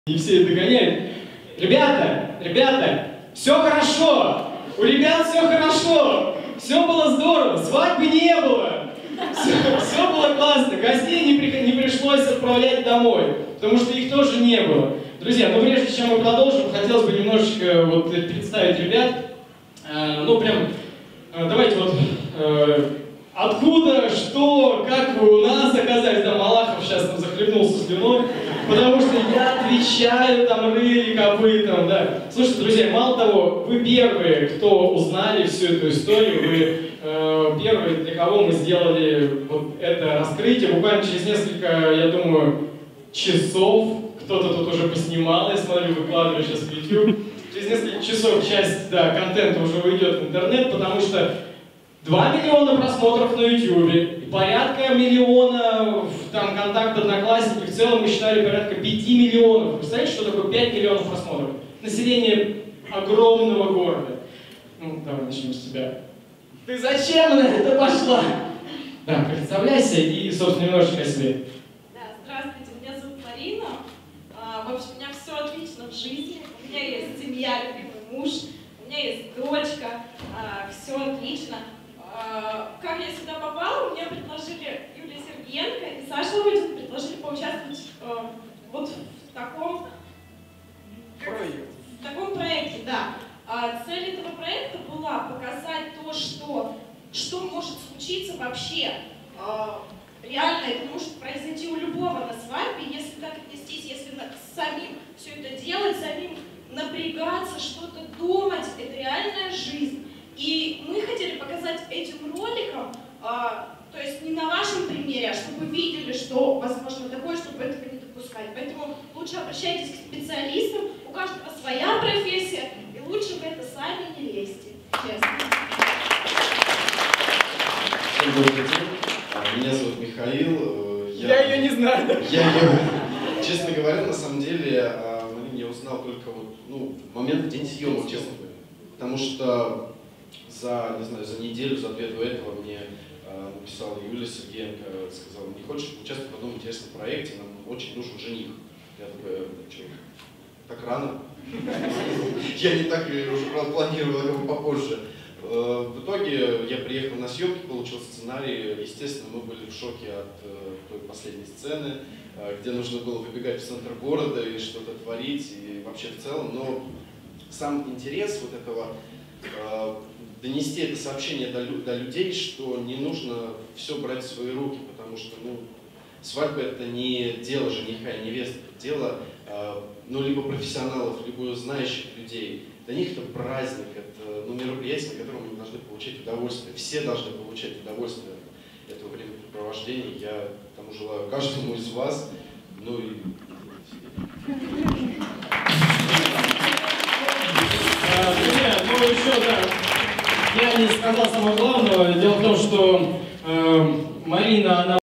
И все догоняют. Ребята, все хорошо. У ребят все хорошо. Все было здорово. Свадьбы не было. Все было классно. Гостей не пришлось отправлять домой, потому что их тоже не было. Друзья, ну прежде чем мы продолжим, хотелось бы немножечко вот представить ребят. Давайте откуда, что, как вы у нас оказались, да, Малахов сейчас там захлебнулся слюной, потому что я отвечаю там рыли копытом, да. Слушайте, друзья, мало того, вы первые, кто узнали всю эту историю, вы первые, для кого мы сделали вот это раскрытие, буквально через несколько, я думаю, часов, кто-то тут уже поснимал, я смотрю, выкладываю сейчас в YouTube, через несколько часов часть, да, контента уже выйдет в интернет, потому что 2 миллиона просмотров на YouTube, и порядка миллиона там контакт Одноклассники, в целом мы считали порядка 5 миллионов. Представляете, что такое 5 миллионов просмотров? Население огромного города. Ну, давай начнем с тебя. Ты зачем на это пошла? Да, представляйся и, собственно, немножечко о себе. Да, здравствуйте, меня зовут Марина. В общем, у меня все отлично в жизни. У меня есть семья, любимый муж, у меня есть дочка, все отлично. Как я сюда попала, мне предложили Юлия Сергеенко и Саша Рудин предложили поучаствовать вот в таком проекте, да. Цель этого проекта была показать то, что может случиться вообще. Реально это может произойти у любого на свадьбе, если так отнестись, если самим все это делать, самим напрягаться, что-то думать, это реальная жизнь. И мы хотели показать этим роликом, то есть не на вашем примере, а чтобы вы видели, что возможно такое, чтобы этого не допускать. Поэтому лучше обращайтесь к специалистам, у каждого своя профессия, и лучше в это сами не лезьте. Честно. Всем добрый день. Меня зовут Михаил. Я ее не знаю. Честно говоря, на самом деле, я узнал только в момент день съемок, честно говоря. Потому что за неделю, за две до этого мне написала Юлия Сергеенко, сказала: не хочешь участвовать в одном интересном проекте, нам очень нужен жених. Я такой: что, так рано? Я не так уже планировал, попозже. В итоге я приехал на съемки, получил сценарий. Естественно, мы были в шоке от той последней сцены, где нужно было выбегать в центр города и что-то творить, и вообще в целом. Но сам интерес вот этого донести это сообщение до людей, что не нужно все брать в свои руки, потому что свадьба — это не дело жениха и невесты, это дело либо профессионалов, либо знающих людей. Для них это праздник, это мероприятие, на котором мы должны получать удовольствие. Все должны получать удовольствие от этого времяпрепровождения. Я тому желаю каждому из вас. Я не сказал самого главного. Дело в том, что Марина, она